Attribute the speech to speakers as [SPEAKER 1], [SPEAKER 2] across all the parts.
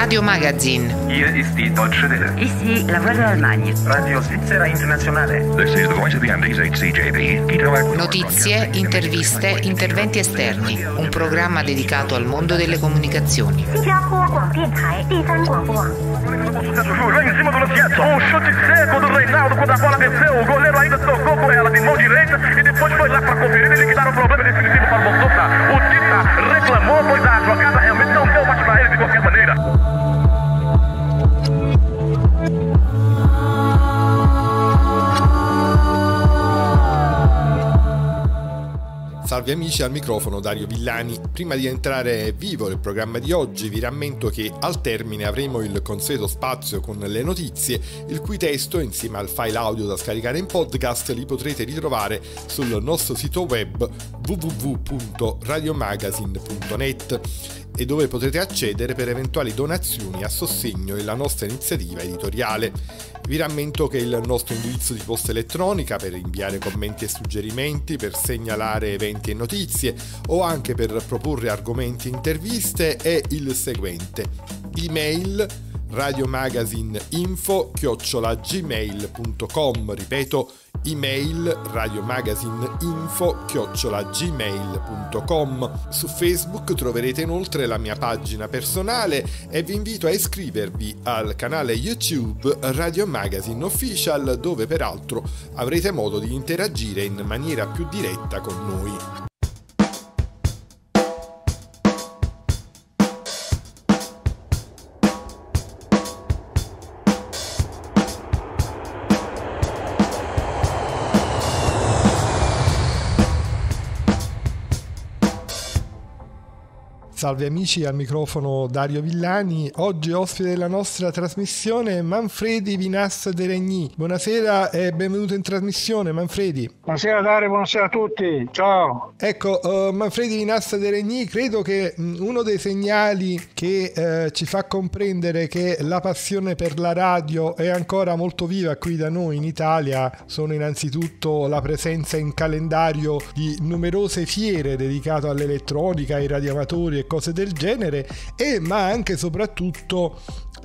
[SPEAKER 1] Radio Magazine.
[SPEAKER 2] Hier ist die Deutsche Welle.
[SPEAKER 3] Ici la Voix de l'Allemagne.
[SPEAKER 2] Radio Svizzera Internazionale.
[SPEAKER 4] This is the voice of the Andes, HCJB.
[SPEAKER 1] Notizie, interviste, interventi esterni. Un programma dedicato al mondo delle comunicazioni.
[SPEAKER 5] Lá em cima do Luciano, um chute seco do Reinaldo quando a bola desceu, o goleiro ainda tocou por ela de mão direita e depois foi lá para conferir e liquidar o problema definitivo para o Bolsonaro. O Tita reclamou, pois a jogada realmente não deu mais para ele de qualquer maneira.
[SPEAKER 6] Salve amici, al microfono Dario Villani. Prima di entrare vivo nel programma di oggi vi rammento che al termine avremo il consueto spazio con le notizie, il cui testo insieme al file audio da scaricare in podcast li potrete ritrovare sul nostro sito web www.radiomagazine.net e dove potrete accedere per eventuali donazioni a sostegno della nostra iniziativa editoriale. Vi rammento che il nostro indirizzo di posta elettronica per inviare commenti e suggerimenti, per segnalare eventi e notizie o anche per proporre argomenti e interviste è il seguente: email radiomagazineinfo@gmail.com. Ripeto, email radiomagazineinfo@gmail.com. Su Facebook troverete inoltre la mia pagina personale e vi invito a iscrivervi al canale YouTube Radio Magazine Official, dove peraltro avrete modo di interagire in maniera più diretta con noi. Salve amici, al microfono Dario Villani. Oggi ospite della nostra trasmissione Manfredi Vinas de Regni. Buonasera e benvenuto in trasmissione, Manfredi.
[SPEAKER 7] Buonasera Dario, buonasera a tutti, ciao.
[SPEAKER 6] Ecco, Manfredi Vinas de Regni, credo che uno dei segnali che ci fa comprendere che la passione per la radio è ancora molto viva qui da noi in Italia sono innanzitutto la presenza in calendario di numerose fiere dedicate all'elettronica, ai radioamatori e cose del genere, ma anche e soprattutto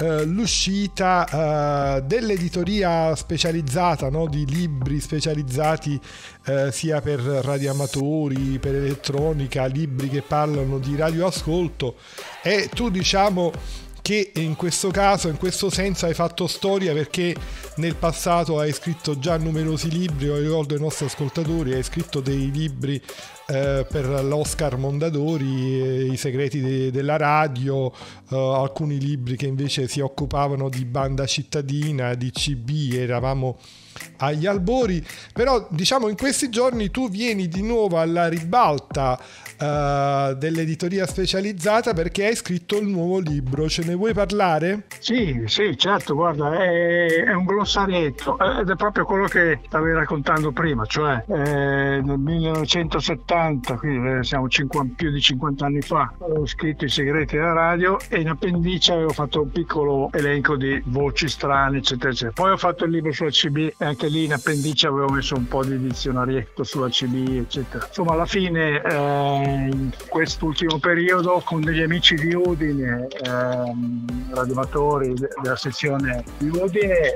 [SPEAKER 6] l'uscita dell'editoria specializzata, no? Di libri specializzati sia per radioamatori, per elettronica, libri che parlano di radioascolto, e tu diciamo che in questo caso, in questo senso hai fatto storia, perché nel passato hai scritto già numerosi libri. Io ricordo ai nostri ascoltatori, hai scritto dei libri per l'Oscar Mondadori, I segreti della radio, alcuni libri che invece si occupavano di banda cittadina, di CB, eravamo agli albori. Però diciamo in questi giorni tu vieni di nuovo alla ribalta dell'editoria specializzata, perché hai scritto il nuovo libro. Ce ne vuoi parlare?
[SPEAKER 7] Sì, certo, guarda, è un glossarietto ed è proprio quello che stavi raccontando prima, cioè nel 1970, quindi siamo più di 50 anni fa, avevo scritto I segreti della radio e in appendice avevo fatto un piccolo elenco di voci strane, eccetera, eccetera. Poi ho fatto il libro sulla CB e anche lì in appendice avevo messo un po' di dizionarietto sulla CB, eccetera. Insomma, alla fine in quest'ultimo periodo con degli amici di Udine, radioamatori della sezione di Udine,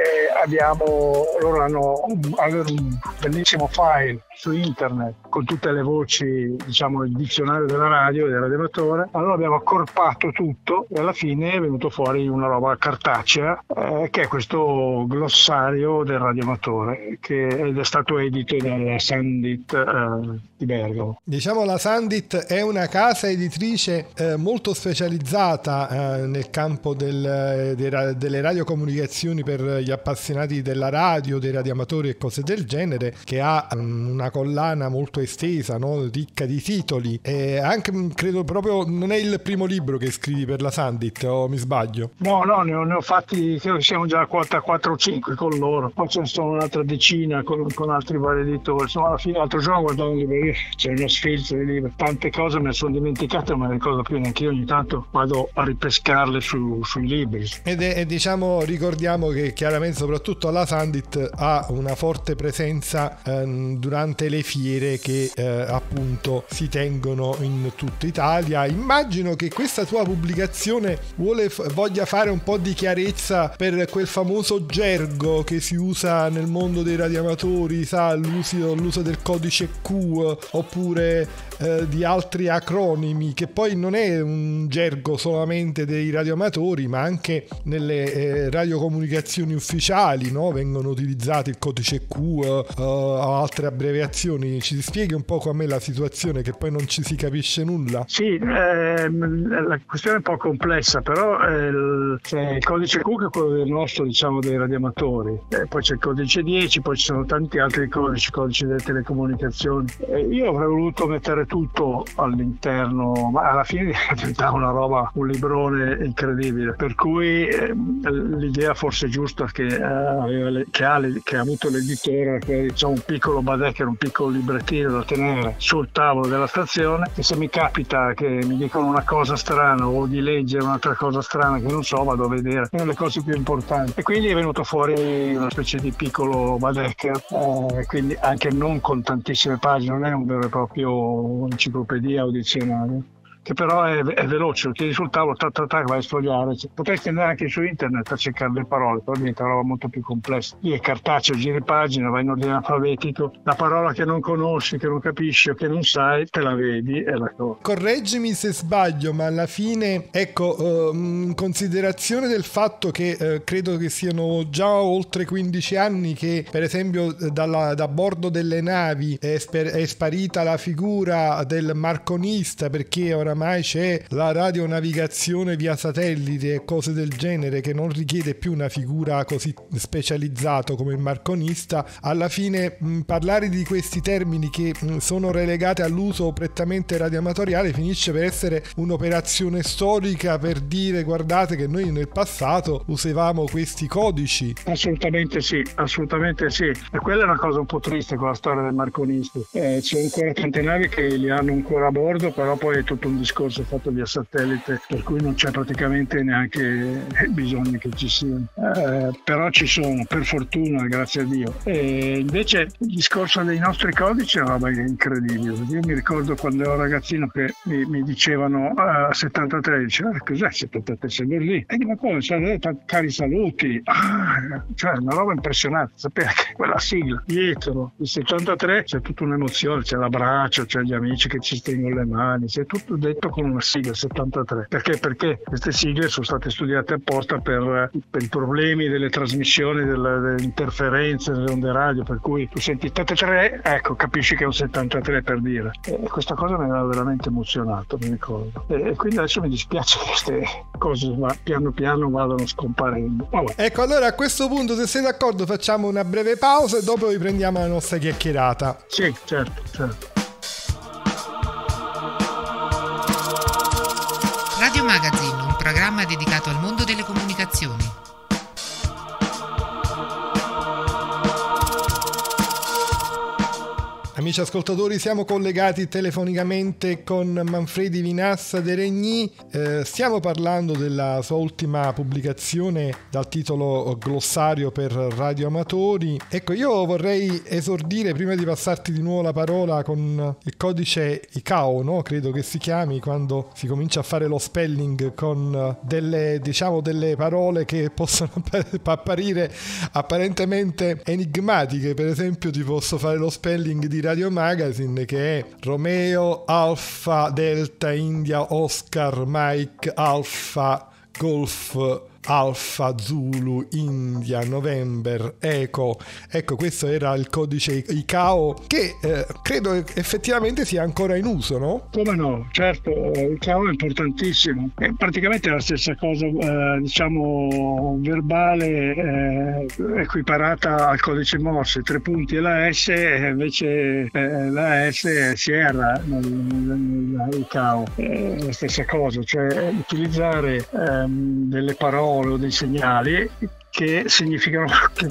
[SPEAKER 7] loro avevano un bellissimo file su internet con tutte le voci, diciamo il dizionario della radio e del radioamatore. Allora abbiamo accorpato tutto e alla fine è venuto fuori una roba cartacea che è questo glossario del radioamatore, ed è stato edito dalla Sandit di Bergamo.
[SPEAKER 6] Diciamo la Sandit è una casa editrice molto specializzata nel campo delle radiocomunicazioni per gli appassionati della radio, dei radioamatori e cose del genere, che ha una collana molto estesa, no? Ricca di titoli, e anche credo proprio non è il primo libro che scrivi per la Sandit, o mi sbaglio?
[SPEAKER 7] No, ne ho fatti, credo che siamo già a quota 4 o 5 con loro, poi ce ne sono un'altra decina con altri vari editori. Insomma, alla fine l'altro giorno guardavo un libro, c'è uno sfilzo di libri, tante cose me ne sono dimenticate, non me ne ricordo più neanche io, ogni tanto vado a ripescarle sui libri.
[SPEAKER 6] E diciamo, ricordiamo che chiaramente soprattutto soprattutto la Sandit ha una forte presenza durante le fiere che appunto si tengono in tutta Italia. Immagino che questa tua pubblicazione voglia fare un po' di chiarezza per quel famoso gergo che si usa nel mondo dei radioamatori, sa, l'uso del codice Q oppure di altri acronimi, che poi non è un gergo solamente dei radioamatori, ma anche nelle radiocomunicazioni ufficiali, no? Vengono utilizzati il codice Q o altre abbreviazioni. Ci spieghi un po' com'è la situazione, che poi non ci si capisce nulla?
[SPEAKER 7] Sì, la questione è un po' complessa, però c'è il codice Q che è quello del nostro, diciamo, dei radioamatori, poi c'è il codice 10, poi ci sono tanti altri codici delle telecomunicazioni. Io avrei voluto mettere tutto all'interno, ma alla fine diventava una roba, un librone incredibile, per cui l'idea forse giusta che ha avuto l'editore, che è, diciamo, un piccolo Baedeker, un piccolo librettino da tenere sul tavolo della stazione, e se mi capita che mi dicono una cosa strana o di leggere un'altra cosa strana che non so, vado a vedere, sono le cose più importanti, e quindi è venuto fuori una specie di piccolo Baedeker, quindi anche non con tantissime pagine, non è un vero e proprio enciclopedia o dizionario, che però è veloce, lo tieni sul tavolo, vai a sfogliare. Potresti andare anche su internet a cercare le parole, però diventa una roba molto più complessa. Lì è cartaceo, giri pagina, vai in ordine alfabetico, la parola che non conosci, che non capisci o che non sai, te la vedi e la cosa.
[SPEAKER 6] Correggimi se sbaglio, ma alla fine, ecco, in considerazione del fatto che credo che siano già oltre 15 anni che, per esempio, da bordo delle navi è sparita la figura del marconista, perché oramai c'è la radionavigazione via satellite e cose del genere, che non richiede più una figura così specializzata come il marconista. Alla fine parlare di questi termini che sono relegati all'uso prettamente radioamatoriale finisce per essere un'operazione storica per dire: guardate che noi nel passato usavamo questi codici.
[SPEAKER 7] Assolutamente sì, e quella è una cosa un po' triste con la storia del marconista. C'è ancora tante navi che li hanno ancora a bordo, però poi è tutto un discorso fatto via satellite, per cui non c'è praticamente neanche bisogno che ci siano, però ci sono, per fortuna, grazie a Dio. E invece il discorso dei nostri codici è una roba incredibile. Io mi ricordo quando ero ragazzino che mi dicevano 73, dicevo: cos'è 73? Sei lì? E dico: come? Cari saluti, cioè una roba impressionante, sapere che quella sigla dietro il 73 c'è tutta un'emozione, c'è l'abbraccio, c'è gli amici che ci stringono le mani, c'è tutto detto con una sigla 73. Perché queste sigle sono state studiate apposta per i problemi delle trasmissioni, delle interferenze delle onde radio, per cui tu senti 73, ecco, capisci che è un 73, per dire. E questa cosa mi aveva veramente emozionato, mi ricordo. E quindi adesso mi dispiace che queste cose piano piano vadano scomparendo. Vabbè.
[SPEAKER 6] Ecco, allora a questo punto, se sei d'accordo, facciamo una breve pausa e dopo riprendiamo la nostra chiacchierata.
[SPEAKER 7] Sì, certo.
[SPEAKER 1] Radio Magazine, un programma dedicato al mondo delle comunicazioni.
[SPEAKER 6] Amici ascoltatori, siamo collegati telefonicamente con Manfredi Vinassa de Regni. Stiamo parlando della sua ultima pubblicazione dal titolo Glossario per radioamatori. Ecco, io vorrei esordire, prima di passarti di nuovo la parola, con il codice ICAO, no? Credo che si chiami, quando si comincia a fare lo spelling con delle parole che possono apparire apparentemente enigmatiche. Per esempio, ti posso fare lo spelling di Radio Magazine, che è Romeo Alfa Delta India Oscar Mike Alfa Golf Alfa Zulu India November Eco. Ecco, questo era il codice ICAO, che credo effettivamente sia ancora in uso, no?
[SPEAKER 7] Come no, certo, ICAO è importantissimo, è praticamente la stessa cosa, diciamo verbale, equiparata al codice Morse, 3 punti e la S, e invece la S è Sierra ICAO, è la stessa cosa, cioè utilizzare delle parole o dei segnali che significano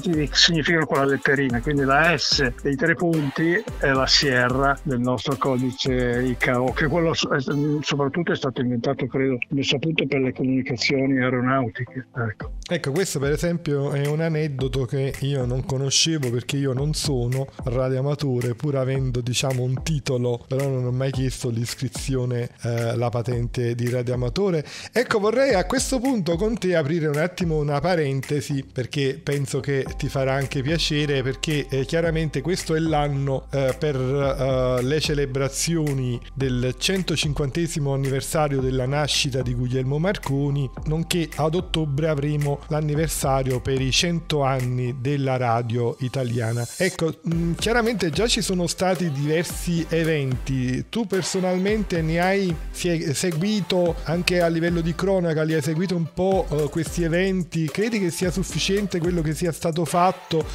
[SPEAKER 7] quella letterina, quindi la S dei 3 punti è la Sierra del nostro codice ICAO, che quello soprattutto è stato inventato, credo, messo a punto per le comunicazioni aeronautiche.
[SPEAKER 6] Ecco, questo per esempio è un aneddoto che io non conoscevo, perché io non sono radioamatore, pur avendo un titolo, però non ho mai chiesto l'iscrizione, la patente di radioamatore. Ecco, vorrei a questo punto con te aprire un attimo una parentesi, perché penso che ti farà anche piacere, perché chiaramente questo è l'anno per le celebrazioni del 150° anniversario della nascita di Guglielmo Marconi, nonché ad ottobre avremo l'anniversario per i 100 anni della radio italiana. Ecco, chiaramente già ci sono stati diversi eventi. Tu personalmente ne hai seguito anche a livello di cronaca, li hai seguito un po' questi eventi? Credi che sia sufficiente quello che sia stato fatto?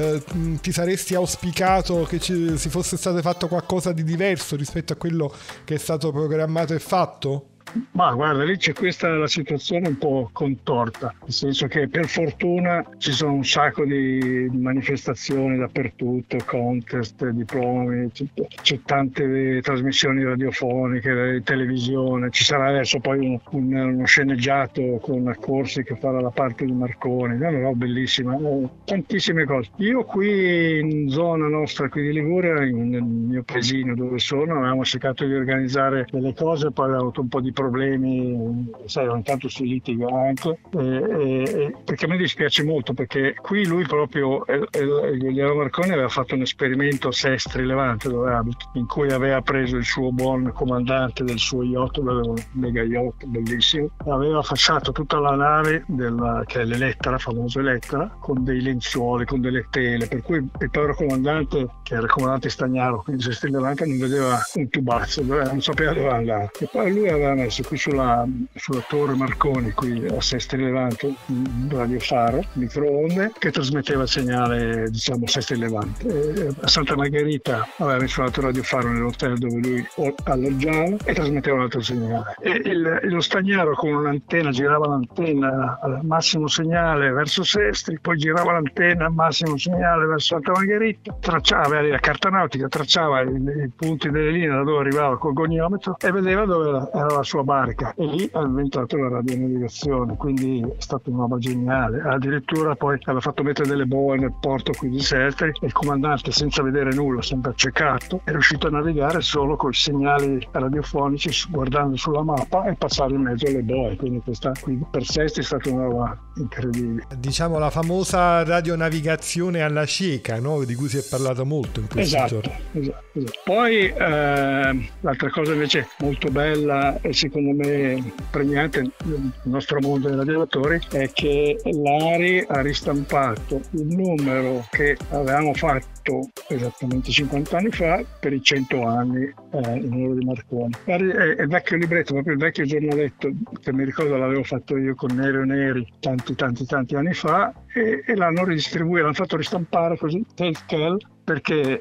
[SPEAKER 6] Ti saresti auspicato che si fosse stato fatto qualcosa di diverso rispetto a quello che è stato programmato e fatto?
[SPEAKER 7] Ma guarda, lì c'è la situazione un po' contorta, nel senso che per fortuna ci sono un sacco di manifestazioni dappertutto, contest, diplomi, c'è tante trasmissioni radiofoniche, televisione, ci sarà adesso poi uno sceneggiato con Corsi che farà la parte di Marconi, no, bellissima, tantissime cose. Io qui in zona nostra, qui di Liguria, nel mio paesino dove sono, avevamo cercato di organizzare delle cose, poi avevamo avuto un po' di problemi, sai, ogni tanto si litiga anche, perché a me dispiace molto, perché qui lui proprio, Guglielmo Marconi aveva fatto un esperimento Sestri Levante, dove abito, in cui aveva preso il suo buon comandante del suo yacht, un mega yacht bellissimo, aveva fasciato tutta la nave che è l'Elettra, la famosa Elettra, con dei lenzuoli, con delle tele, per cui il povero comandante, che era il comandante Stagnaro, quindi Sestri Levante, non vedeva un tubazzo, non sapeva dove andare, e poi lui aveva messo qui sulla torre Marconi, qui a Sestri Levante, un radiofaro, microonde, che trasmetteva il segnale, Sestri Levante. A Santa Margherita aveva messo un altro radiofaro nell'hotel dove lui alloggiava e trasmetteva un altro segnale. E lo Stagnaro con un'antenna girava l'antenna al massimo segnale verso Sestri, poi girava l'antenna al massimo segnale verso Santa Margherita, aveva la carta nautica, tracciava i punti delle linee da dove arrivava col goniometro e vedeva dove era la sua barca, e lì ha inventato la radionavigazione, quindi è stata una roba geniale. Addirittura poi aveva fatto mettere delle boe nel porto qui di Sestri e il comandante, senza vedere nulla, sempre accecato, è riuscito a navigare solo con i segnali radiofonici, guardando sulla mappa e passare in mezzo alle boe, quindi questa qui per Sestri è stata una roba incredibile.
[SPEAKER 6] Diciamo la famosa radionavigazione alla cieca, no? Di cui si è parlato molto in questi giorni.
[SPEAKER 7] Esatto. Poi l'altra cosa invece molto bella e secondo me premiante nel nostro mondo dei radioamatori è che l'ARI ha ristampato il numero che avevamo fatto esattamente 50 anni fa per i 100 anni in onore di Marconi. È il vecchio libretto, proprio il vecchio giornaletto che mi ricordo l'avevo fatto io con Nero Neri tanti anni fa, e l'hanno ridistribuito, l'hanno fatto ristampare così, perché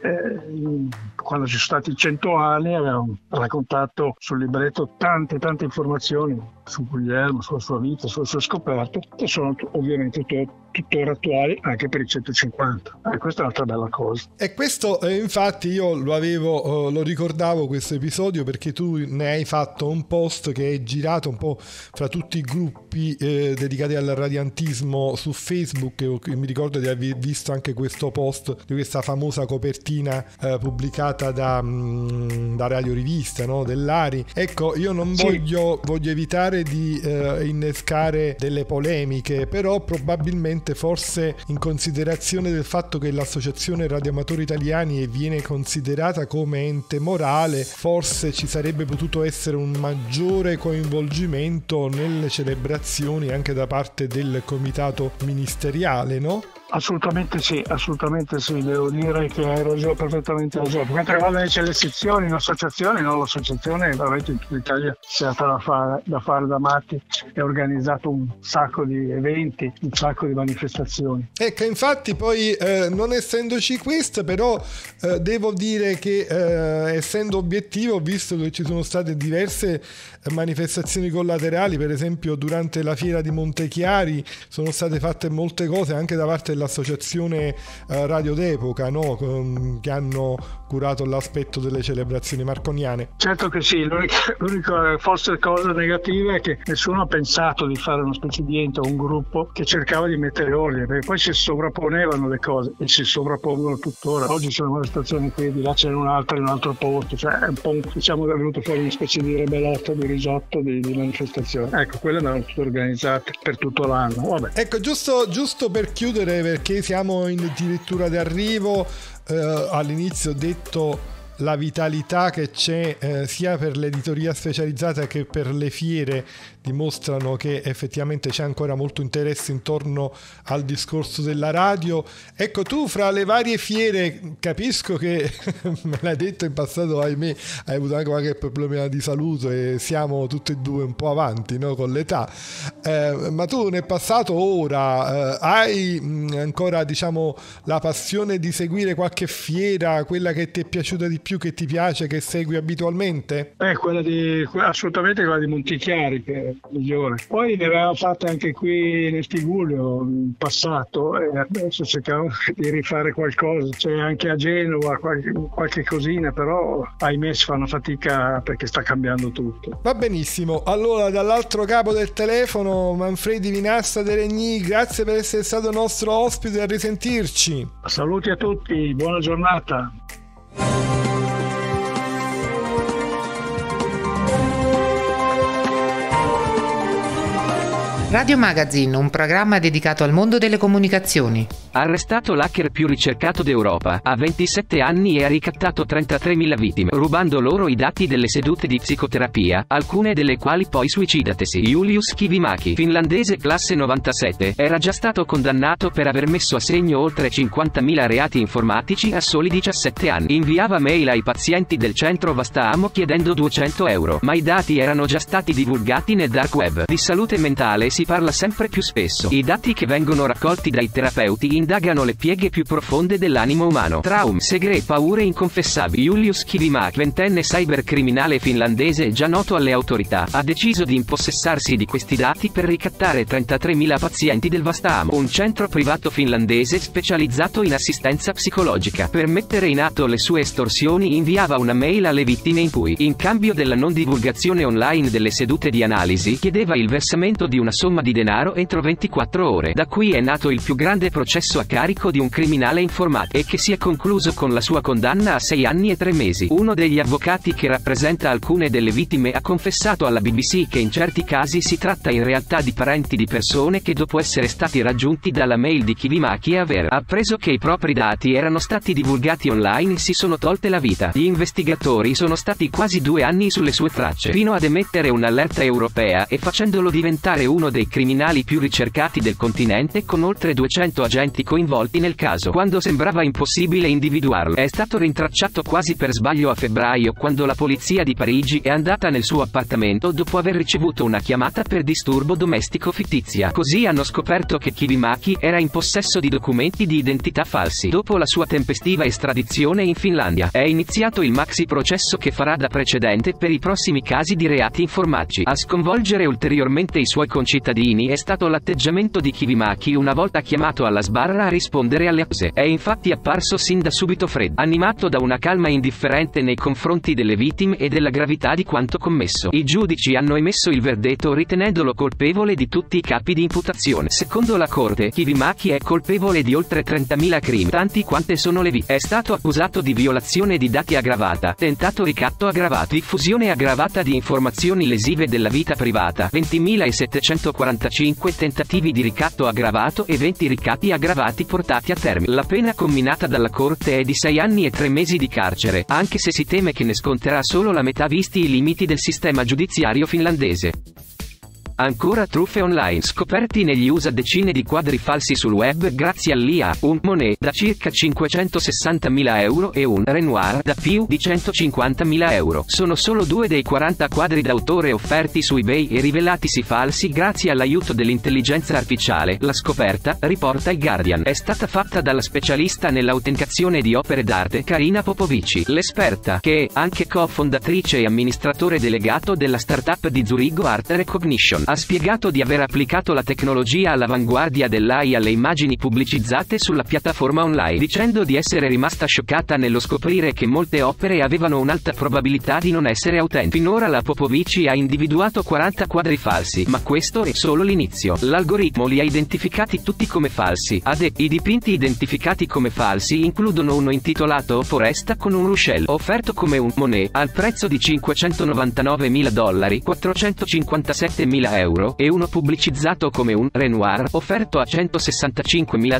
[SPEAKER 7] quando ci sono stati 100 anni avevamo raccontato sul libretto tante informazioni su Guglielmo, sulla sua vita, sulle sue scoperte, che sono ovviamente tuttora attuali anche per i 150. Questa è un'altra bella cosa.
[SPEAKER 6] E questo infatti io lo ricordavo questo episodio perché tu ne hai fatto un post che è girato un po' fra tutti i gruppi dedicati al radiantismo su Facebook, e mi ricordo di aver visto anche questo post di questa famosa copertina pubblicata da Radio Rivista, no? Dell'ARI. Ecco, io non voglio evitare di innescare delle polemiche, però probabilmente forse in considerazione del fatto che l'associazione radioamatori italiani viene considerata come ente morale, forse ci sarebbe potuto essere un maggiore coinvolgimento nelle celebrazioni anche da parte del comitato ministeriale, no?
[SPEAKER 7] Assolutamente sì, devo dire che hai ragione, perfettamente ragione. Per quanto riguarda invece le sezioni, l'associazione è veramente in tutta Italia si è da fare da matti e ha organizzato un sacco di eventi, un sacco di manifestazioni.
[SPEAKER 6] Ecco, infatti poi non essendoci questo, però devo dire che essendo obiettivo, ho visto che ci sono state diverse manifestazioni collaterali, per esempio durante la fiera di Montechiari sono state fatte molte cose anche da parte dell'associazione Radio d'Epoca, no? Che hanno curato l'aspetto delle celebrazioni marconiane.
[SPEAKER 7] Certo che sì, l'unica forse cosa negativa è che nessuno ha pensato di fare una specie di ente o un gruppo che cercava di mettere ordine, perché poi si sovrapponevano le cose e si sovrappongono tuttora. Oggi c'è una manifestazione qui, di là c'è un'altra in un altro posto, cioè è un po' diciamo che è venuto fuori una specie di rebelotto, di risotto di manifestazione. Ecco, quelle andavano tutte organizzate per tutto l'anno. Vabbè.
[SPEAKER 6] Ecco, giusto per chiudere, perché siamo addirittura d'arrivo, all'inizio ho detto la vitalità che c'è sia per l'editoria specializzata che per le fiere dimostrano che effettivamente c'è ancora molto interesse intorno al discorso della radio. Ecco, tu fra le varie fiere, capisco che me l'hai detto in passato, ahimè hai avuto anche qualche problema di salute e siamo tutti e due un po' avanti, no, con l'età, ma tu nel passato ora hai ancora, diciamo, la passione di seguire qualche fiera, quella che ti è piaciuta di più, che ti piace, che segui abitualmente?
[SPEAKER 7] Assolutamente quella di Montichiari, che è migliore. Poi ne avevamo fatte anche qui nel Tigullio in passato e adesso cerchiamo di rifare qualcosa. C'è anche a Genova qualche cosina, però ahimè si fanno fatica perché sta cambiando tutto.
[SPEAKER 6] Va benissimo, allora dall'altro capo del telefono Manfredi Vinassa De Regni, grazie per essere stato nostro ospite e a risentirci.
[SPEAKER 7] Saluti a tutti, buona giornata.
[SPEAKER 1] Radio Magazine, un programma dedicato al mondo delle comunicazioni.
[SPEAKER 3] Arrestato l'hacker più ricercato d'Europa, ha 27 anni e ha ricattato 33.000 vittime, rubando loro i dati delle sedute di psicoterapia, alcune delle quali poi suicidatesi. Julius Kivimäki, finlandese classe 97, era già stato condannato per aver messo a segno oltre 50.000 reati informatici a soli 17 anni. Inviava mail ai pazienti del centro Vastaamo chiedendo 200 euro, ma i dati erano già stati divulgati nel dark web. Di salute mentale si parla sempre più spesso. I dati che vengono raccolti dai terapeuti indagano le pieghe più profonde dell'animo umano. Traumi, segreti, paure inconfessabili. Julius Kivimäki, ventenne cybercriminale finlandese già noto alle autorità, ha deciso di impossessarsi di questi dati per ricattare 33.000 pazienti del Vastaamo, un centro privato finlandese specializzato in assistenza psicologica. Per mettere in atto le sue estorsioni inviava una mail alle vittime in cui, in cambio della non divulgazione online delle sedute di analisi, chiedeva il versamento di una somma di denaro entro 24 ore. Da qui è nato il più grande processo a carico di un criminale informatico e che si è concluso con la sua condanna a 6 anni e 3 mesi. Uno degli avvocati che rappresenta alcune delle vittime ha confessato alla BBC che in certi casi si tratta in realtà di parenti di persone che dopo essere stati raggiunti dalla mail di Kivimäki e aver appreso che i propri dati erano stati divulgati online si sono tolte la vita. Gli investigatori sono stati quasi 2 anni sulle sue tracce, fino ad emettere un'allerta europea e facendolo diventare uno dei criminali più ricercati del continente, con oltre 200 agenti coinvolti nel caso. Quando sembrava impossibile individuarlo, è stato rintracciato quasi per sbaglio a febbraio, quando la polizia di Parigi è andata nel suo appartamento dopo aver ricevuto una chiamata per disturbo domestico fittizia. Così hanno scoperto che Kivimäki era in possesso di documenti di identità falsi. Dopo la sua tempestiva estradizione in Finlandia, è iniziato il maxi processo che farà da precedente per i prossimi casi di reati informatici. A sconvolgere ulteriormente i suoi concittadini è stato l'atteggiamento di Kivimäki una volta chiamato alla sbarra a rispondere alle accuse. È infatti apparso sin da subito freddo, animato da una calma indifferente nei confronti delle vittime e della gravità di quanto commesso. I giudici hanno emesso il verdetto ritenendolo colpevole di tutti i capi di imputazione. Secondo la corte, Kivimäki è colpevole di oltre 30.000 crimini, tanti quante sono le vittime. È stato accusato di violazione di dati aggravata, tentato ricatto aggravato, diffusione aggravata di informazioni lesive della vita privata, 20.745 tentativi di ricatto aggravato e 20 ricatti aggravati portati a termine. La pena comminata dalla corte è di 6 anni e 3 mesi di carcere, anche se si teme che ne sconterà solo la metà visti i limiti del sistema giudiziario finlandese. Ancora truffe online. Scoperti negli USA decine di quadri falsi sul web grazie all'IA, un Monet da circa 560.000 euro e un Renoir da più di 150.000 euro. Sono solo 2 dei 40 quadri d'autore offerti su eBay e rivelatisi falsi grazie all'aiuto dell'intelligenza artificiale. La scoperta, riporta il Guardian, è stata fatta dalla specialista nell'autenticazione di opere d'arte Karina Popovici, l'esperta, che è anche co-fondatrice e amministratore delegato della startup di Zurigo Art Recognition. Ha spiegato di aver applicato la tecnologia all'avanguardia dell'AI alle immagini pubblicizzate sulla piattaforma online, dicendo di essere rimasta scioccata nello scoprire che molte opere avevano un'alta probabilità di non essere autentiche. Finora la Popovici ha individuato 40 quadri falsi, ma questo è solo l'inizio. L'algoritmo li ha identificati tutti come falsi. I dipinti identificati come falsi includono uno intitolato Foresta con un ruscello, offerto come un Monet, al prezzo di $599.000, $457.000 euro, e uno pubblicizzato come un Renoir, offerto a $165.000,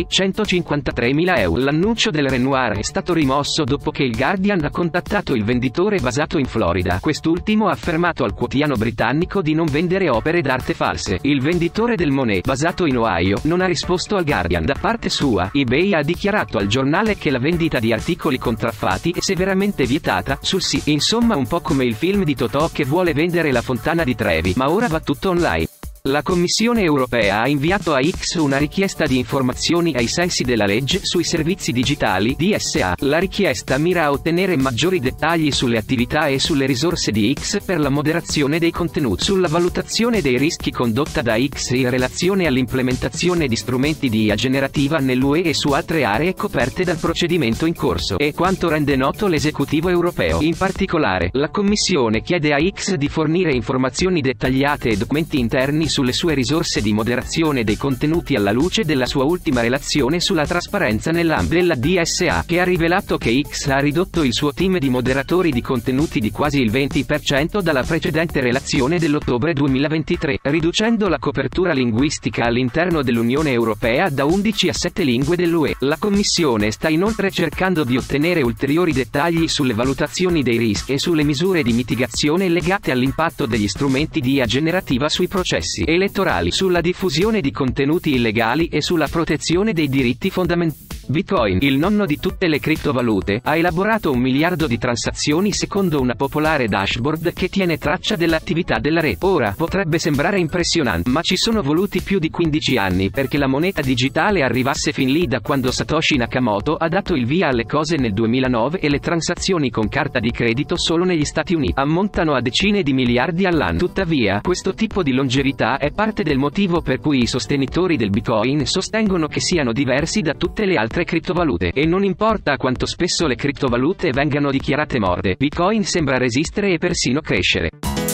[SPEAKER 3] $153.000 euro. L'annuncio del Renoir è stato rimosso dopo che il Guardian ha contattato il venditore basato in Florida. Quest'ultimo ha affermato al quotidiano britannico di non vendere opere d'arte false. Il venditore del Monet, basato in Ohio, non ha risposto al Guardian. Da parte sua, eBay ha dichiarato al giornale che la vendita di articoli contraffatti è severamente vietata sul sito. Insomma, un po' come il film di Totò che vuole vendere la fontana di Trevi, ma ora va tutto online. La Commissione europea ha inviato a X una richiesta di informazioni ai sensi della legge sui servizi digitali DSA. La richiesta mira a ottenere maggiori dettagli sulle attività e sulle risorse di X per la moderazione dei contenuti, sulla valutazione dei rischi condotta da X in relazione all'implementazione di strumenti di IA generativa nell'UE e su altre aree coperte dal procedimento in corso, e quanto rende noto l'esecutivo europeo. In particolare, la Commissione chiede a X di fornire informazioni dettagliate e documenti interni sulle sue risorse di moderazione dei contenuti alla luce della sua ultima relazione sulla trasparenza nell'ambito della DSA, che ha rivelato che X ha ridotto il suo team di moderatori di contenuti di quasi il 20% dalla precedente relazione dell'ottobre 2023, riducendo la copertura linguistica all'interno dell'Unione Europea da 11 a 7 lingue dell'UE. La Commissione sta inoltre cercando di ottenere ulteriori dettagli sulle valutazioni dei rischi e sulle misure di mitigazione legate all'impatto degli strumenti di IA generativa sui processi elettorali, sulla diffusione di contenuti illegali e sulla protezione dei diritti fondamentali. Bitcoin, il nonno di tutte le criptovalute, ha elaborato 1 miliardo di transazioni secondo una popolare dashboard che tiene traccia dell'attività della rete. Ora, potrebbe sembrare impressionante, ma ci sono voluti più di 15 anni perché la moneta digitale arrivasse fin lì, da quando Satoshi Nakamoto ha dato il via alle cose nel 2009, e le transazioni con carta di credito solo negli Stati Uniti ammontano a decine di miliardi all'anno. Tuttavia, questo tipo di longevità è parte del motivo per cui i sostenitori del Bitcoin sostengono che siano diversi da tutte le altre criptovalute, e non importa quanto spesso le criptovalute vengano dichiarate morte, Bitcoin sembra resistere e persino crescere.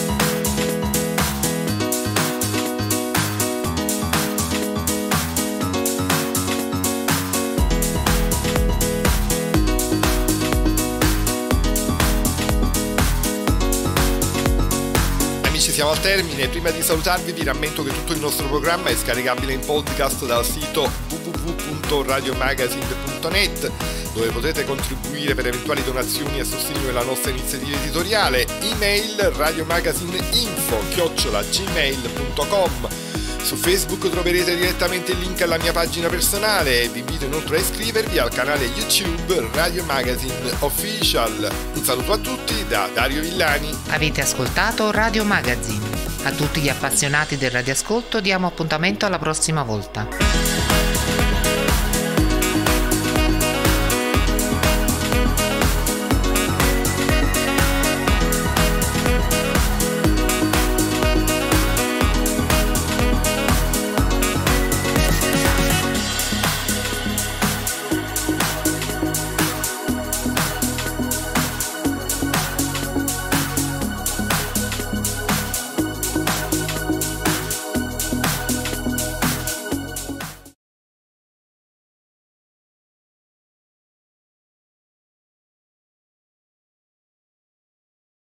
[SPEAKER 6] Siamo al termine. Prima di salutarvi vi rammento che tutto il nostro programma è scaricabile in podcast dal sito www.radiomagazine.net, dove potete contribuire per eventuali donazioni a sostegno della nostra iniziativa editoriale. Email radiomagazineinfo@gmail.com. Su Facebook troverete direttamente il link alla mia pagina personale, e vi invito inoltre a iscrivervi al canale YouTube Radio Magazine Official. Un saluto a tutti da Dario Villani.
[SPEAKER 1] Avete ascoltato Radio Magazine. A tutti gli appassionati del radioascolto diamo appuntamento alla prossima volta.